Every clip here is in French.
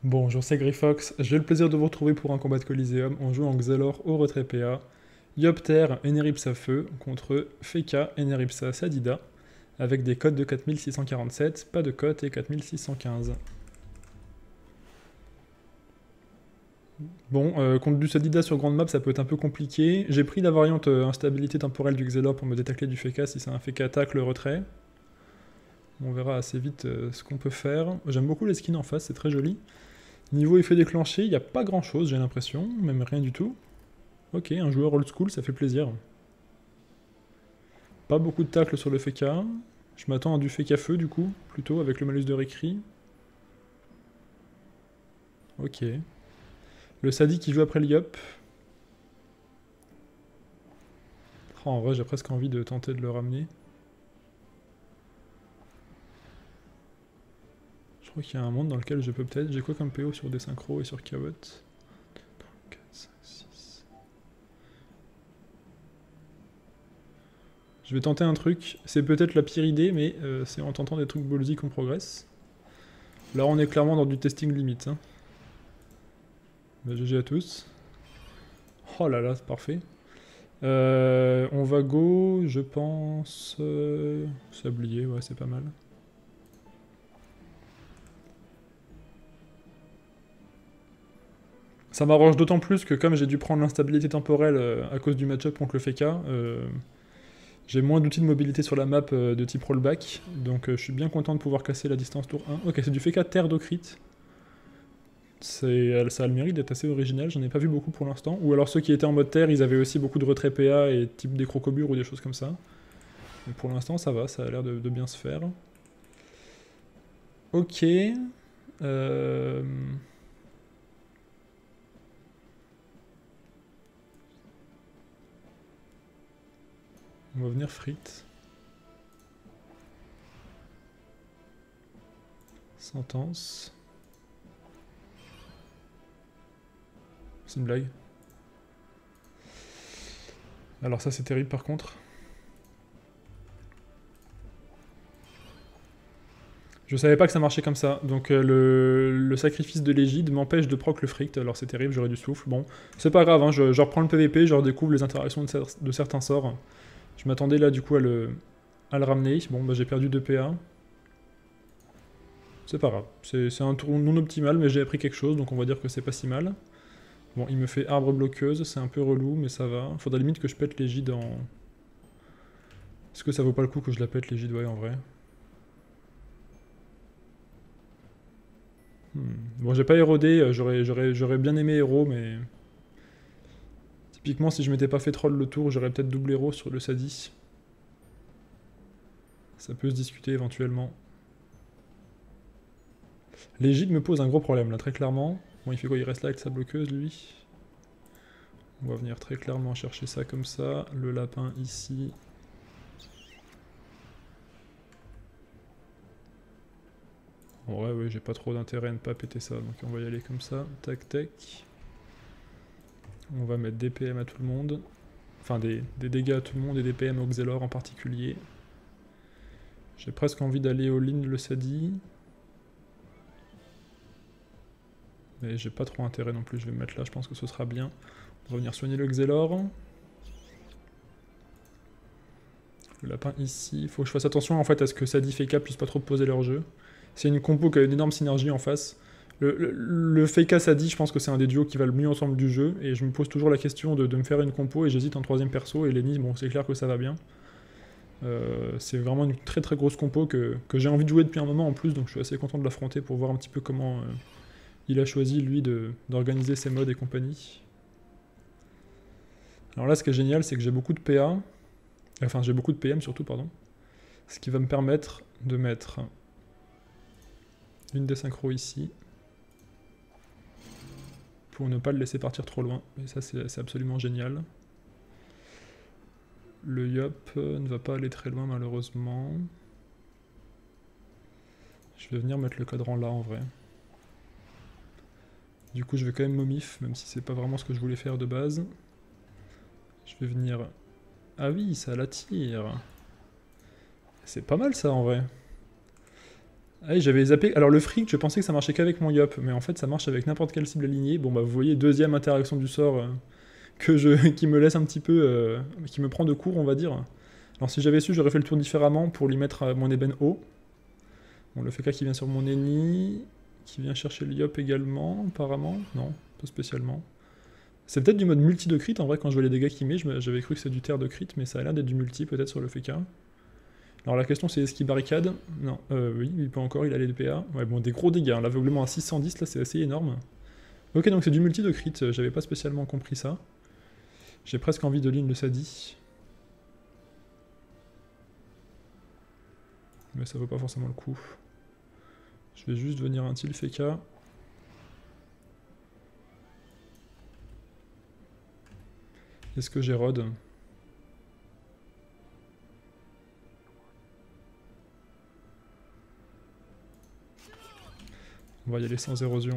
Bonjour, c'est Grifox. J'ai le plaisir de vous retrouver pour un combat de Coliseum. On joue en Xelor au retrait PA. Yopter Eneripsa Feu contre Feka Eneripsa Sadida avec des codes de 4647, pas de cote et 4615. Bon, contre du Sadida sur grande map, ça peut être un peu compliqué. J'ai pris la variante instabilité temporelle du Xelor pour me détacler du Feka si c'est un Feka attaque le retrait. On verra assez vite ce qu'on peut faire. J'aime beaucoup les skins en face, c'est très joli. Niveau effet déclenché, il n'y a pas grand chose, j'ai l'impression, même rien du tout. Ok, un joueur old school, ça fait plaisir. Pas beaucoup de tacles sur le Feka. Je m'attends à du Feka feu du coup, plutôt, avec le malus de récri. Ok. Le Sadi qui joue après le Yop. Oh, en vrai, j'ai presque envie de tenter de le ramener. Je crois qu'il y a un monde dans lequel je peux peut-être... J'ai quoi comme PO sur des synchros et sur Kawot? 4, 5, 6... Je vais tenter un truc. C'est peut-être la pire idée, mais c'est en tentant des trucs ballsy qu'on progresse. Là, on est clairement dans du testing limite. Hein. Bah, GG à tous. Oh là là, c'est parfait. On va go, je pense... Sablier, ouais, c'est pas mal. Ça m'arrange d'autant plus que comme j'ai dû prendre l'instabilité temporelle à cause du match-up contre le Feka, j'ai moins d'outils de mobilité sur la map de type rollback, donc je suis bien content de pouvoir casser la distance tour 1. Ok, c'est du Feka terre d'Ocrit. Ça a le mérite d'être assez original, j'en ai pas vu beaucoup pour l'instant. Ou alors ceux qui étaient en mode terre, ils avaient aussi beaucoup de retrait PA et type des crocobures ou des choses comme ça. Mais pour l'instant ça va, ça a l'air de bien se faire. Ok. Euh... On va venir frite. Sentence. C'est une blague. Alors ça c'est terrible par contre. Je savais pas que ça marchait comme ça, donc le sacrifice de l'égide m'empêche de proc le frict, alors c'est terrible, j'aurais du souffle. Bon, c'est pas grave, hein, je reprends le PVP, je redécouvre les interactions de certains sorts. Je m'attendais là du coup à le ramener, bon bah j'ai perdu 2 PA. C'est pas grave, c'est un tour non optimal, mais j'ai appris quelque chose, donc on va dire que c'est pas si mal. Bon, il me fait arbre bloqueuse, c'est un peu relou, mais ça va. Faudra limite que je pète l'égide en... Est-ce que ça vaut pas le coup que je la pète l'égide, ouais, en vrai. Bon, j'ai pas érodé, j'aurais bien aimé héros, mais... Typiquement, si je m'étais pas fait troll le tour, j'aurais peut-être double héros sur le Sadi. Ça peut se discuter éventuellement. L'égide me pose un gros problème, là, très clairement. Bon, il fait quoi? Il reste là avec sa bloqueuse, lui. On va venir très clairement chercher ça comme ça. Le lapin ici. En vrai, oui, j'ai pas trop d'intérêt à ne pas péter ça, donc on va y aller comme ça. Tac, tac. On va mettre des PM à tout le monde. Enfin, des dégâts à tout le monde et des PM au Xelor en particulier. J'ai presque envie d'aller au Lin le Sadi. Mais j'ai pas trop intérêt non plus, je vais me mettre là, je pense que ce sera bien. On va venir soigner le Xelor. Le lapin ici. Faut que je fasse attention en fait à ce que Sadi Feka puisse pas trop poser leur jeu. C'est une compo qui a une énorme synergie en face. Le Feka Sadi, je pense que c'est un des duos qui va le mieux ensemble du jeu. Et je me pose toujours la question de me faire une compo et j'hésite en troisième perso. Et Lenny, bon, c'est clair que ça va bien. C'est vraiment une très très grosse compo que j'ai envie de jouer depuis un moment en plus. Donc je suis assez content de l'affronter pour voir un petit peu comment il a choisi lui d'organiser ses modes et compagnie. Alors là, ce qui est génial, c'est que j'ai beaucoup de PA. Enfin, j'ai beaucoup de PM surtout, pardon. Ce qui va me permettre de mettre une des synchros ici. Pour ne pas le laisser partir trop loin. Et ça, c'est absolument génial. Le Yop ne va pas aller très loin, malheureusement. Je vais venir mettre le cadran là, en vrai. Du coup, je vais quand même momif, même si c'est pas vraiment ce que je voulais faire de base. Je vais venir... Ah oui, ça l'attire. C'est pas mal ça, en vrai. Ah, j'avais zappé. Alors le fric, je pensais que ça marchait qu'avec mon yop, mais en fait ça marche avec n'importe quelle cible alignée. Bon bah vous voyez, deuxième interaction du sort qui me laisse un petit peu... qui me prend de court, on va dire. Alors si j'avais su, j'aurais fait le tour différemment pour lui mettre mon ébène haut. Bon, le FK qui vient sur mon ennemi, qui vient chercher le yop également, apparemment. Non, pas spécialement. C'est peut-être du mode multi de crit, en vrai, quand je vois les dégâts qu'il met, j'avais cru que c'était du terre de crit, mais ça a l'air d'être du multi, peut-être, sur le FK. Alors la question c'est est-ce qu'il barricade? Non, oui, il peut encore, il a les DPA. Ouais, bon, des gros dégâts, hein. L'aveuglement à 610, là, c'est assez énorme. Ok, donc c'est du multi de crit, j'avais pas spécialement compris ça. J'ai presque envie de ligne de Sadi. Mais ça vaut pas forcément le coup. Je vais juste venir un tilt FK. Est-ce que j'ai Rod? On va y aller sans érosion.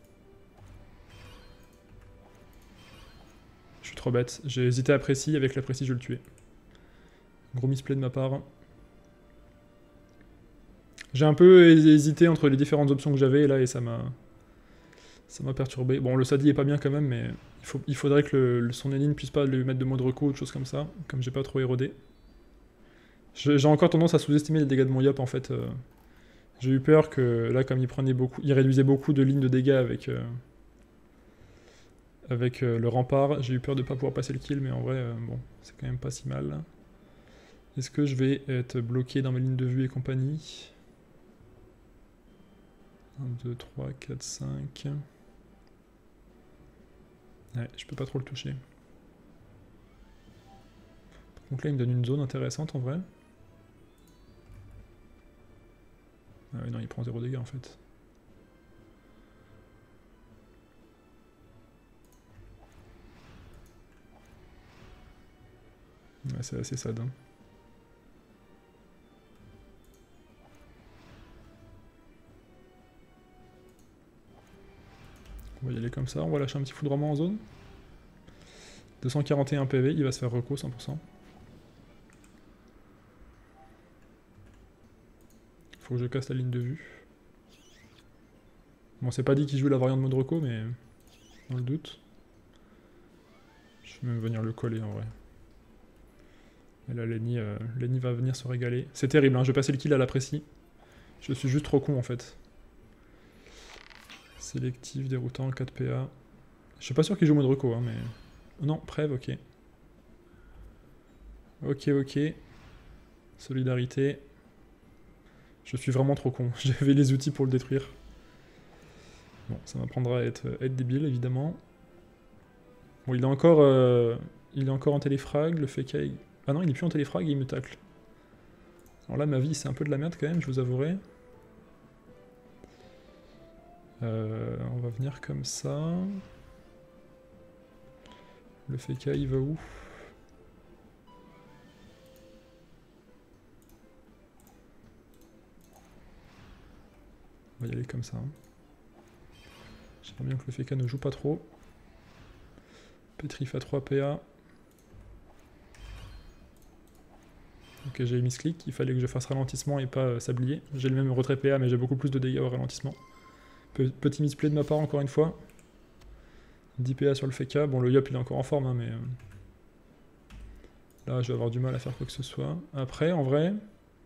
Je suis trop bête. J'ai hésité à précis, avec la précis je vais le tuer. Gros misplay de ma part. J'ai un peu hésité entre les différentes options que j'avais là et ça m'a perturbé. Bon, le Sadi est pas bien quand même, mais il faudrait que son ennemi ne puisse pas lui mettre de mode reco ou de choses comme ça, comme j'ai pas trop érodé. J'ai encore tendance à sous-estimer les dégâts de mon yop en fait. J'ai eu peur que là, comme il réduisait beaucoup de lignes de dégâts avec le rempart, j'ai eu peur de pas pouvoir passer le kill, mais en vrai, bon, c'est quand même pas si mal. Est-ce que je vais être bloqué dans mes lignes de vue et compagnie? 1, 2, 3, 4, 5... Ouais, je peux pas trop le toucher. Par contre là il me donne une zone intéressante en vrai. Ah ouais, non, il prend 0 dégâts en fait. Ouais, c'est assez sad. Hein. On va y aller comme ça, on va lâcher un petit foudroiement en zone. 241 PV, il va se faire reco 100%. Faut que je casse la ligne de vue. Bon, c'est pas dit qu'il joue la variante mode reco, mais dans le doute. Je vais même venir le coller en vrai. Et là, Lenny va venir se régaler. C'est terrible, hein, je vais passer le kill à la précis. Je suis juste trop con en fait. Sélectif, déroutant, 4 PA. Je suis pas sûr qu'il joue mode reco, hein, mais... Non, Prève, ok. Ok. Solidarité. Je suis vraiment trop con. J'avais les outils pour le détruire. Bon, ça m'apprendra à être débile, évidemment. Bon, il est encore en téléfrag, le fait qu'il... Ah non, il est plus en téléfrag et il me tacle. Alors là, ma vie, c'est un peu de la merde quand même, je vous avouerai. On va venir comme ça. Le FK, il va où? On va y aller comme ça. J'aimerais bien que le FK ne joue pas trop. Petrif à 3 PA. Ok, j'ai mis clic, il fallait que je fasse ralentissement et pas sablier. J'ai le même retrait PA, mais j'ai beaucoup plus de dégâts au ralentissement. Petit misplay de ma part, encore une fois. 10 PA sur le FK. Bon, le Yop, il est encore en forme, hein, mais... Là, je vais avoir du mal à faire quoi que ce soit. Après, en vrai...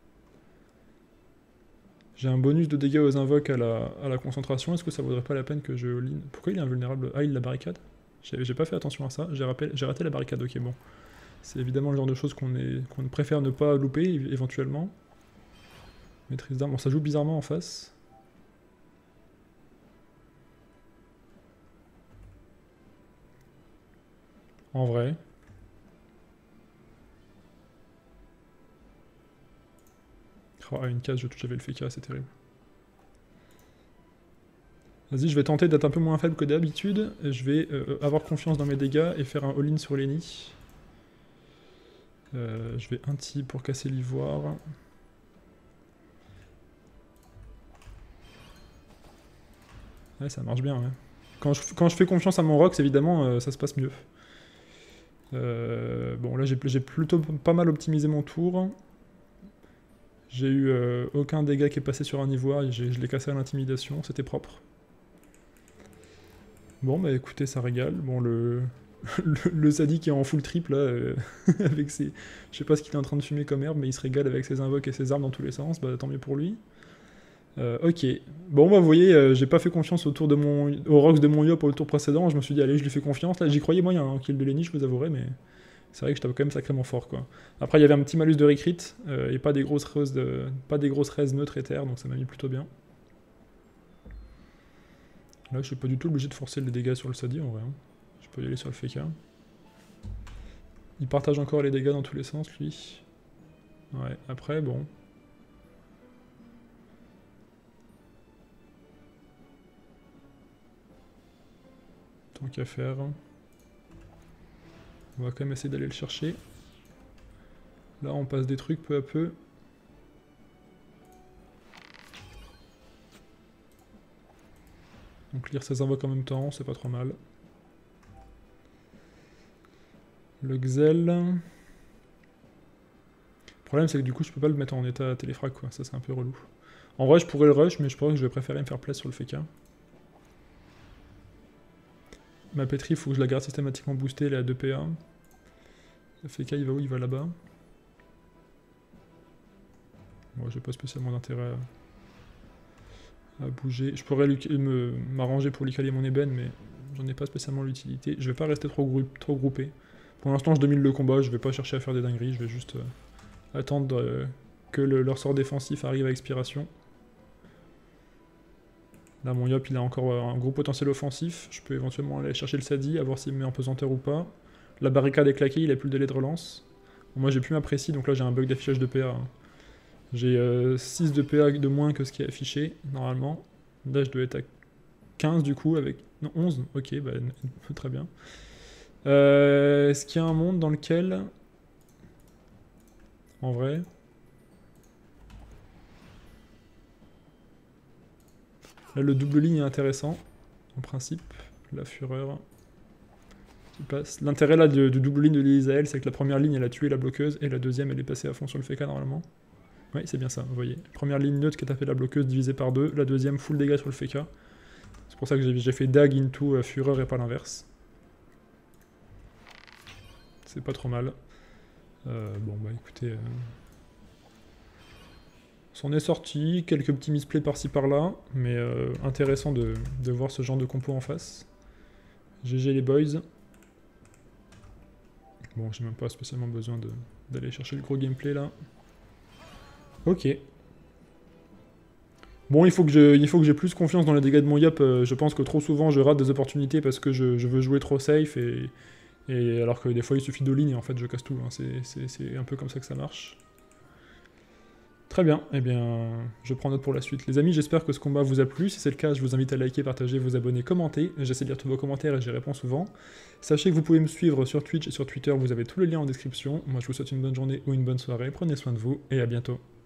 J'ai un bonus de dégâts aux invoques à la concentration. Est-ce que ça vaudrait pas la peine que je all-in? Pourquoi il est invulnérable? Ah, il la barricade? J'ai pas fait attention à ça. J'ai raté la barricade, ok, bon. C'est évidemment le genre de choses qu'on préfère ne pas louper, éventuellement. Maîtrise d'armes. Bon, ça joue bizarrement en face. En vrai. Oh, à une case, je touche avec le FK, c'est terrible. Vas-y, je vais tenter d'être un peu moins faible que d'habitude. Je vais avoir confiance dans mes dégâts et faire un all-in sur Lenny. Je vais anti pour casser l'ivoire. Ouais, ça marche bien, ouais. Quand je fais confiance à mon Rox, évidemment, ça se passe mieux. Bon, là, j'ai plutôt pas mal optimisé mon tour. J'ai eu aucun dégât qui est passé sur un ivoire, et je l'ai cassé à l'intimidation, c'était propre. Bon bah écoutez, ça régale. Bon le Sadi qui est en full trip là, avec ses... Je sais pas ce qu'il est en train de fumer comme herbe, mais il se régale avec ses invoques et ses armes dans tous les sens, bah tant mieux pour lui. Ok. Bon bah vous voyez, j'ai pas fait confiance au Rox de mon Yop au tour précédent, je me suis dit allez je lui fais confiance, là j'y croyais moyen, un kill de Lenny je vous avouerai, mais c'est vrai que j'étais quand même sacrément fort quoi. Après il y avait un petit malus de recrit, et pas des grosses raises neutres et terres, donc ça m'a mis plutôt bien. Là je suis pas du tout obligé de forcer les dégâts sur le Sadi en vrai, hein. Je peux y aller sur le FK. Il partage encore les dégâts dans tous les sens lui. Ouais, après bon... Tant qu'à faire. On va quand même essayer d'aller le chercher. Là on passe des trucs peu à peu. Donc lire ses invoques en même temps, c'est pas trop mal. Le Xel. Le problème c'est que du coup je peux pas le mettre en état téléfrag quoi, ça c'est un peu relou. En vrai je pourrais le rush mais je pense que je vais préférer me faire place sur le FK. Ma pétrie, il faut que je la garde systématiquement boostée, elle est à 2 PA. Le FK il va où? Il va là-bas. Bon, j'ai pas spécialement d'intérêt à bouger. Je pourrais m'arranger pour lui caler mon ébène, mais j'en ai pas spécialement l'utilité. Je vais pas rester trop groupé. Pour l'instant, je domine le combat, je vais pas chercher à faire des dingueries, je vais juste attendre que leur sort défensif arrive à expiration. Là, mon Yop, il a encore un gros potentiel offensif. Je peux éventuellement aller chercher le Sadi, à voir s'il me met en pesanteur ou pas. La barricade est claquée, il a plus de délai de relance. Bon, moi, j'ai plus ma précis, donc là, j'ai un bug d'affichage de PA. Hein. J'ai 6 de PA de moins que ce qui est affiché, normalement. Là, je dois être à 15, du coup, avec... Non, 11. Ok, bah, très bien. Est-ce qu'il y a un monde dans lequel... En vrai... Là, le double ligne est intéressant, en principe. La fureur qui passe. L'intérêt là du double ligne de l'Isaël, c'est que la première ligne, elle a tué la bloqueuse, et la deuxième, elle est passée à fond sur le FK normalement. Oui, c'est bien ça, vous voyez. Première ligne neutre qui a tapé la bloqueuse divisée par 2, la deuxième full dégâts sur le FK. C'est pour ça que j'ai fait dag into fureur et pas l'inverse. C'est pas trop mal. Bon bah écoutez... S'en est sorti, quelques petits misplays par-ci par-là, mais intéressant de voir ce genre de compo en face. GG les boys. Bon, j'ai même pas spécialement besoin d'aller chercher le gros gameplay là. Ok. Bon, il faut que j'ai plus confiance dans les dégâts de mon Yop. Je pense que trop souvent je rate des opportunités parce que je veux jouer trop safe et alors que des fois il suffit de lignes et en fait je casse tout. Hein. C'est un peu comme ça que ça marche. Très bien, eh bien, je prends note pour la suite. Les amis, j'espère que ce combat vous a plu. Si c'est le cas, je vous invite à liker, partager, vous abonner, commenter. J'essaie de lire tous vos commentaires et j'y réponds souvent. Sachez que vous pouvez me suivre sur Twitch et sur Twitter, vous avez tous les liens en description. Moi, je vous souhaite une bonne journée ou une bonne soirée. Prenez soin de vous et à bientôt.